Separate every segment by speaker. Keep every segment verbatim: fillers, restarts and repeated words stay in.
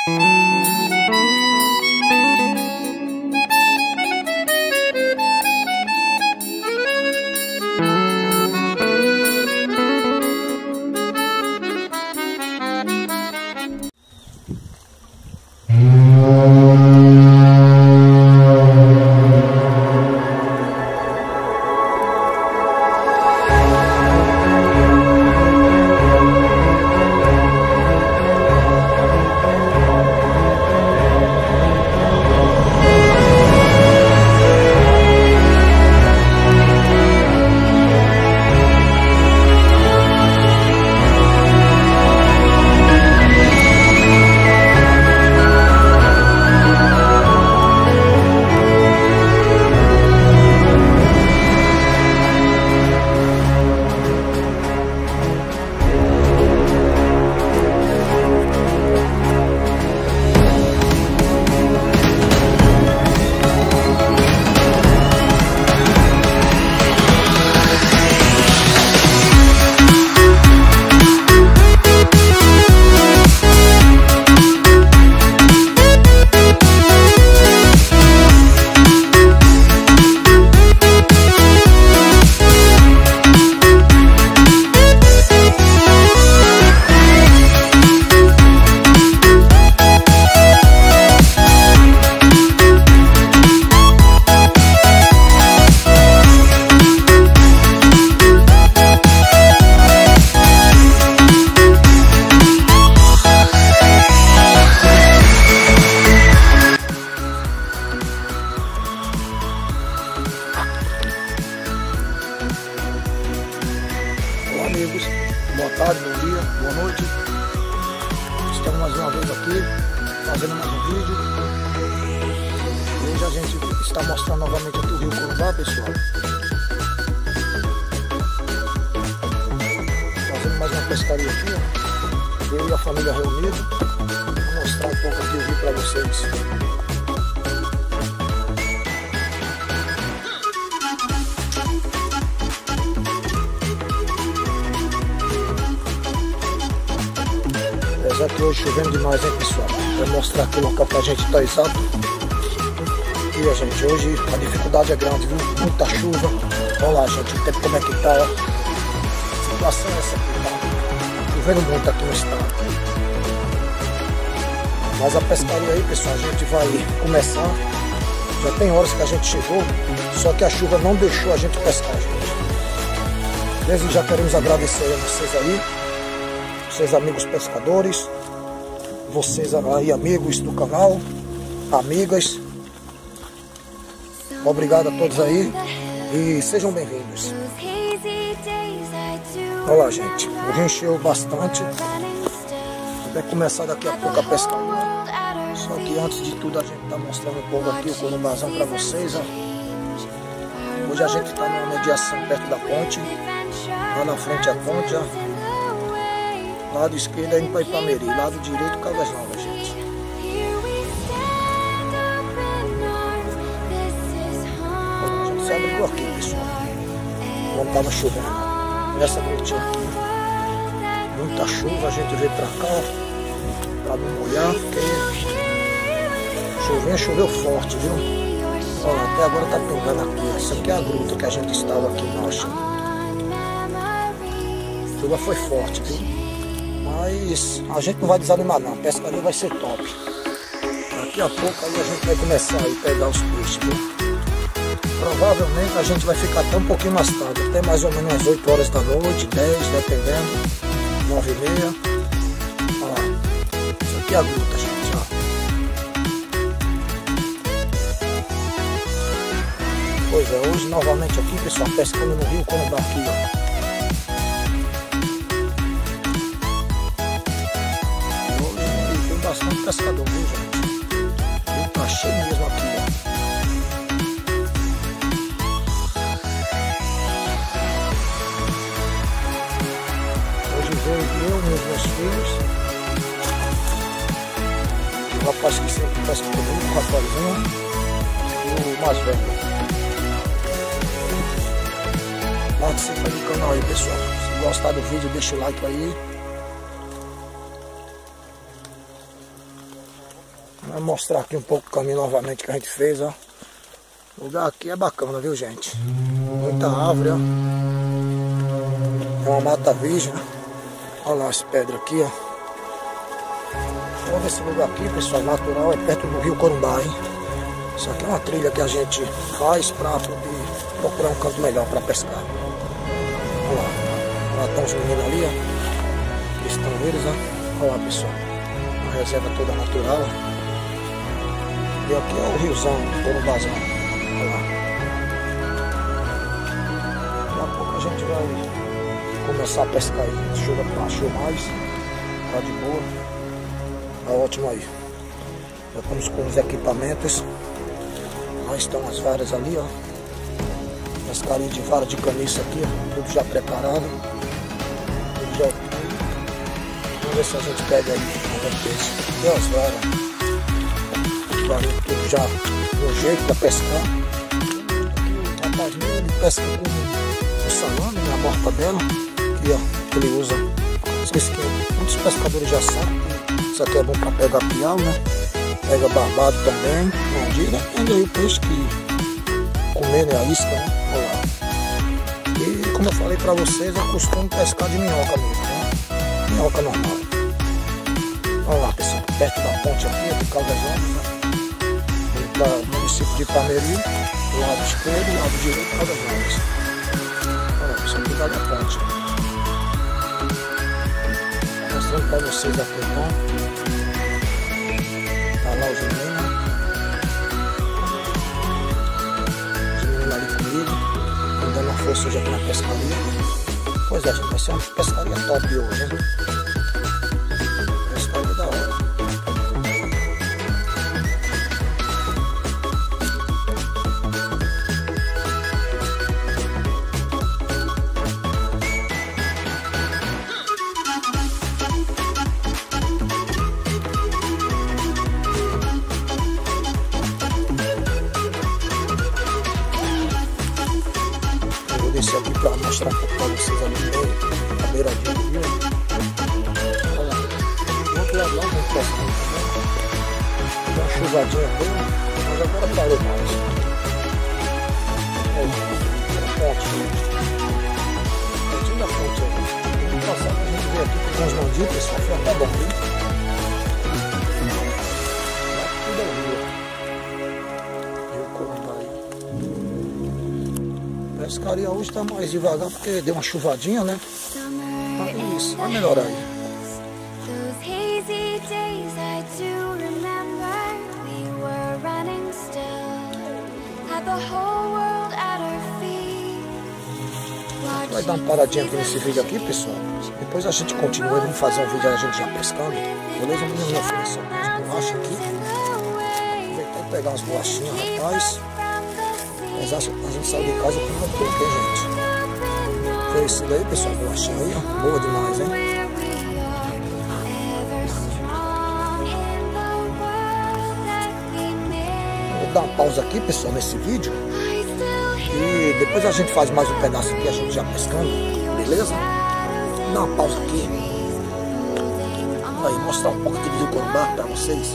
Speaker 1: Amigos, boa tarde, bom dia, boa noite. Estamos mais uma vez aqui fazendo mais um vídeo. Hoje a gente está mostrando novamente aqui o Rio Corumbá, pessoal. Fazendo mais uma pescaria aqui, ó. Eu e a família reunidos. Vou mostrar um pouco aqui o rio para vocês. Apesar que hoje chovendo demais, hein, pessoal? Vou mostrar aqui o local que a gente está exato. E a gente, hoje a dificuldade é grande, viu? Muita chuva. Olha lá, gente, o tempo como é que tá, ó. A situação é essa aqui, tá? Chovendo muito aqui no estado. Mas a pescaria aí, pessoal, a gente vai começar. Já tem horas que a gente chegou, só que a chuva não deixou a gente pescar, gente. Desde já queremos agradecer a vocês aí. Vocês amigos pescadores, vocês aí amigos do canal, amigas, obrigado a todos aí e sejam bem-vindos. Olha lá, gente, o rio encheu bastante, vai começar daqui a pouco a pescaria, só que antes de tudo a gente está mostrando um pouco aqui o corumbazão para vocês, ó. Hoje a gente está numa mediação perto da ponte, lá na frente a ponte, ó. Lado esquerdo é indo para Ipameri, lado direito Caldas Novas, gente. A gente se abriu aqui, pessoal. Quando estava chovendo. Nessa noite aqui. Muita chuva, a gente veio para cá, para não molhar, porque chovendo, choveu forte, viu? Olha, até agora tá pegando aqui. Essa aqui é a gruta que a gente estava aqui embaixo. A chuva foi forte, viu? Mas a gente não vai desanimar não, a pescaria vai ser top. Daqui a pouco aí a gente vai começar a ir pegar os peixes, viu? Provavelmente a gente vai ficar até um pouquinho mais tarde, até mais ou menos às oito horas da noite, dez, dependendo, nove e meia. Olha lá, isso aqui é a gruta, gente, ó. Pois é, hoje novamente aqui, pessoal, pescando no Rio Corumbá aqui, ó. Bastante pescador, viu, gente? O rio tá cheio mesmo aqui, ó. Hoje veio eu e os meus filhos. O rapaz que sempre pesca comigo, o rapazinho, e o mais velho. Participa do canal aí, pessoal. Se gostar do vídeo, deixa o like aí. Vou mostrar aqui um pouco o caminho novamente que a gente fez, ó. O lugar aqui é bacana, viu, gente? Muita árvore, ó. É uma mata virgem, ó. Olha lá as pedras aqui, ó. Vamos ver esse lugar aqui, pessoal, natural, é perto do Rio Corumbá, hein? Isso aqui é uma trilha que a gente faz para poder procurar um canto melhor para pescar. Olha lá, lá estão os meninos ali, ó. Estão eles, ó. Olha lá, pessoal. Uma reserva toda natural. E aqui é o riozão, Corumbazão. Olha lá. Daqui a pouco a gente vai começar a pescar aí. A chuva baixou mais. Tá de boa. Tá ótimo aí. Já estamos com os equipamentos. Lá estão as varas ali, ó. Pescaria de vara de caniço aqui, ó. Tudo já preparado. Tudo já. Vamos ver se a gente pega aí algum peixe. E as varas. Varinha tudo já no jeito para pescar. Aqui o rapazinho ele pesca com o salame, a mortadela. Aqui, ó, que ele usa. Esqueci que muitos pescadores já sabem. Isso aqui é bom para pegar piau, né? Pega barbado também. Não diga, depende aí o peixe que comer, né? A isca, né? Olha lá. E como eu falei para vocês, eu costumo pescar de minhoca mesmo, né? Minhoca normal. Olha lá, pessoal, perto da ponte aqui, do Caldas Novas, né? Do município de Ipameri, lado esquerdo, lado direito, Caldas Novas. Olha lá, pessoal, aqui da ponte. Mostrando para vocês aqui, então. Tá lá os meninos. Os meninos ali comigo, dando uma força hoje aqui na pescaria. Pois é, gente, vai ser uma pescaria top hoje, hein? Pescaria da hora. Descer aqui para mostrar um pouco para vocês ali no meio, a beiradinha do rio. Olha lá, muito legal, muito pescando também. Deu uma chuvadinha boa, mas agora parou mais. Olha lá, a ponte, gente. Pontinho da ponte aí. No passado a gente veio aqui com os bandidos, pessoal, foi até bom, viu? Tudo é rio. Rio Corumbá aí. A pescaria hoje está mais devagar porque deu uma chuvadinha, né? Mas isso, vai melhorar aí. Vai dar uma paradinha aqui nesse vídeo aqui, pessoal. Depois a gente continua e vamos fazer um vídeo a gente já pescando. Beleza? Vamos me oferecer umas borrachas aqui. Aproveitar e pegar umas borrachinhas, rapaz. Mas a gente saiu de casa com uma pouco, hein, gente? Foi isso daí, pessoal, bolachinha aí, ó. Boa demais, hein? Vou dar uma pausa aqui, pessoal, nesse vídeo. E depois a gente faz mais um pedaço aqui, a gente já pescando, beleza? Vou dar uma pausa aqui. Aí, mostrar um pouco aqui do Rio Corumbá pra vocês.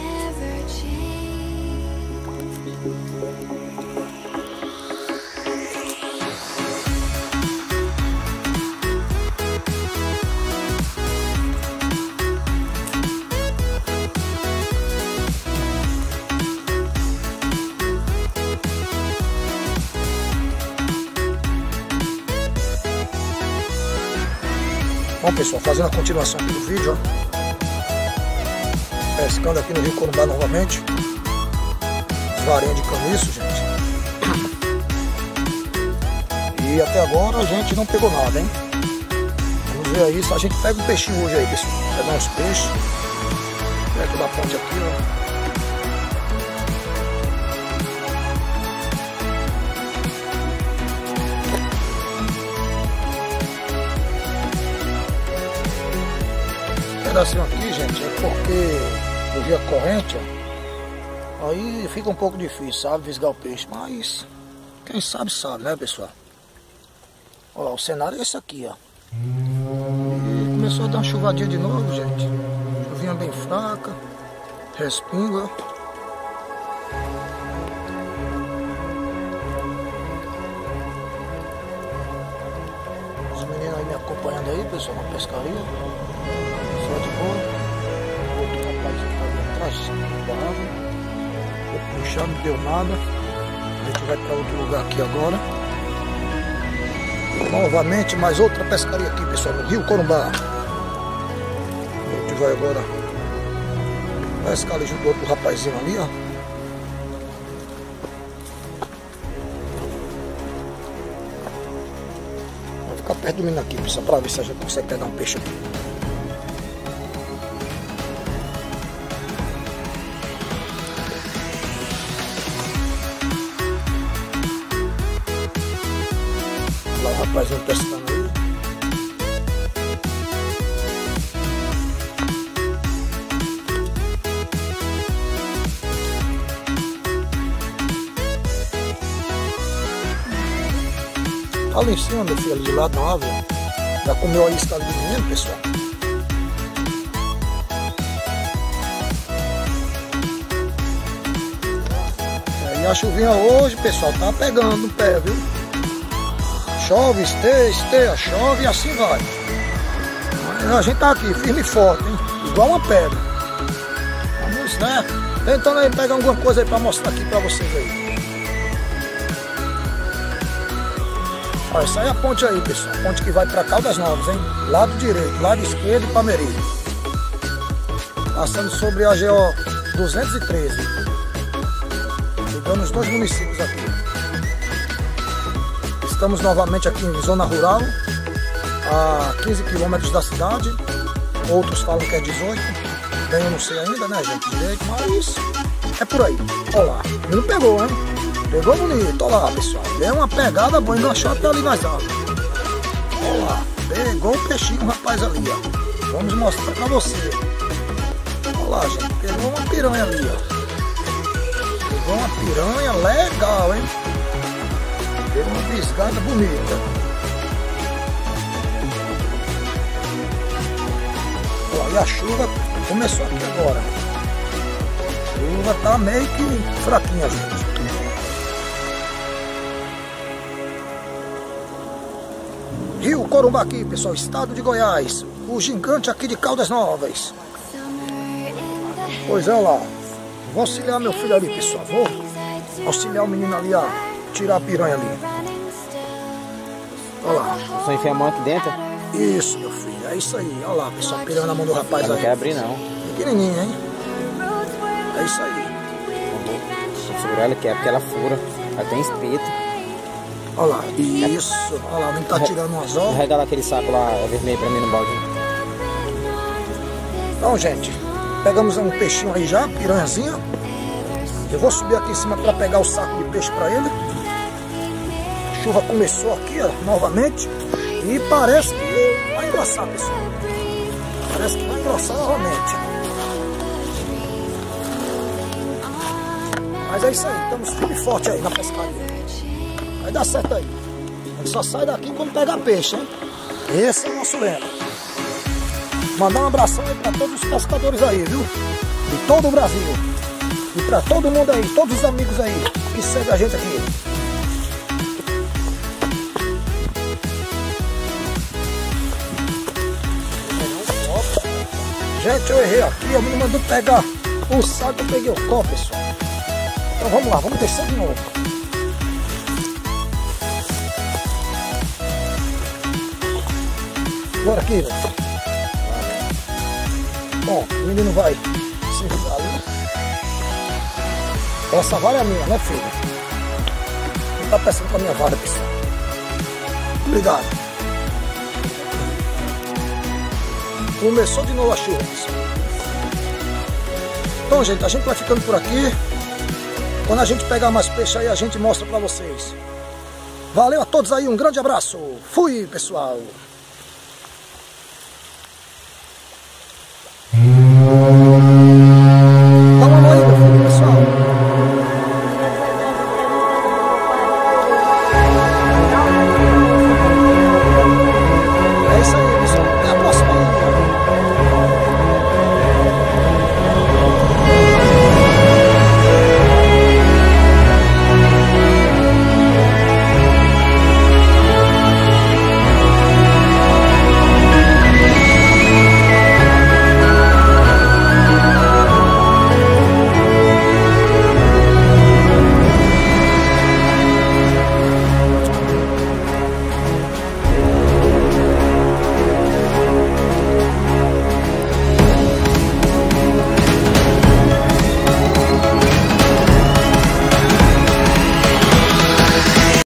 Speaker 1: Bom, pessoal, fazendo a continuação aqui do vídeo, ó. Pescando aqui no Rio Corumbá novamente. Varinha de caniço, gente. E até agora a gente não pegou nada, hein? Vamos ver aí se a gente pega um peixinho hoje aí, pessoal. Pegar uns peixes. Perto da ponte aqui, ó. Pedacinho aqui, gente, é porque o rio é corrente, ó. Aí fica um pouco difícil, sabe, visgar o peixe, mas quem sabe sabe, né, pessoal? Olha lá, o cenário é esse aqui, ó. E começou a dar uma chuvadinha de novo, gente. Chuvinha bem fraca, Respinga. Os meninos aí me acompanhando aí, pessoal, na pescaria. Só de boa. Outro rapaz que tá ali atrás da água. Vou puxar, não deu nada. A gente vai para outro lugar aqui agora. Novamente, mais outra pescaria aqui, pessoal, no Rio Corumbá. A gente vai agora pescar ali junto do outro rapazinho ali, ó. Vou ficar perto do menino aqui, pessoal, para ver se a gente consegue pegar um peixe aqui. Lá o rapazinho pescando aí. Ali em cima, meu filho, ali de lado na árvore. Já comeu a isca ali do menino, pessoal. É, e a chuvinha hoje, pessoal, tá pegando no pé, viu? Chove, esteia, esteia, chove e assim vai. Mas a gente tá aqui, firme e forte, hein? Igual uma pedra. Vamos, né? Tentando aí pegar alguma coisa aí pra mostrar aqui pra vocês aí. Olha, essa aí é a ponte aí, pessoal. A ponte que vai pra Caldas Novas, hein? Lado direito, lado esquerdo e Palmeirinho. Passando sobre a G O duzentos e treze. Ligando os dois municípios aqui. Estamos novamente aqui em zona rural, a quinze quilômetros da cidade. Outros falam que é dezoito. Bem, eu não sei ainda, né, gente, direito, mas é por aí. Olha lá, ele não pegou, hein? Pegou bonito, olha lá, pessoal. Deu uma pegada boa, enganchou até ali nas águas. Olha lá, pegou um peixinho, rapaz, ali, ó. Vamos mostrar pra você. Olha lá, gente, pegou uma piranha ali, ó. Pegou uma piranha legal, hein? Deu uma biscada bonita. Olha, e a chuva começou aqui agora. A chuva tá meio que fraquinha, gente. Rio Corumbá aqui, pessoal, estado de Goiás. O gigante aqui de Caldas Novas. Pois é, olha lá. Vou auxiliar meu filho ali, pessoal. Vou auxiliar o menino ali a tirar a piranha ali. Olha lá.
Speaker 2: Só enfiar a mão aqui dentro?
Speaker 1: Isso, meu filho. É isso aí. Olha lá, pessoal. Piranha na mão do rapaz aí.
Speaker 2: Não quer abrir, não.
Speaker 1: Pequenininha, hein? É isso aí.
Speaker 2: Vou segurar ela aqui, é porque ela fura. Ela tem espeto.
Speaker 1: Olha lá. Isso. Olha lá. Não tá tirando um anzol.
Speaker 2: Regala aquele saco lá vermelho pra mim no balde.
Speaker 1: Então, gente. Pegamos um peixinho aí já. Piranhazinha. Eu vou subir aqui em cima para pegar o saco de peixe para ele. A chuva começou aqui, ó, novamente. E parece que vai engrossar, pessoal. Parece que vai engrossar novamente. Mas é isso aí, estamos firme e forte aí na pescaria. Vai dar certo aí. A gente só sai daqui quando pegar peixe, hein? Esse é o nosso lema. Mandar um abração aí para todos os pescadores aí, viu? De todo o Brasil. E para todo mundo aí, todos os amigos aí que seguem a gente aqui. Gente, eu errei aqui, a menina mandou pegar o saco, eu peguei o copo, pessoal. Então vamos lá, vamos descer de novo. Bora aqui, velho. Bom, o menino vai se virar ali. Essa vara é minha, né, filho? Não tá pescando com a minha vara, pessoal. Obrigado. Começou de novo a chuva, pessoal. Então, gente, a gente vai ficando por aqui. Quando a gente pegar mais peixe aí, a gente mostra pra vocês. Valeu a todos aí, um grande abraço. Fui, pessoal.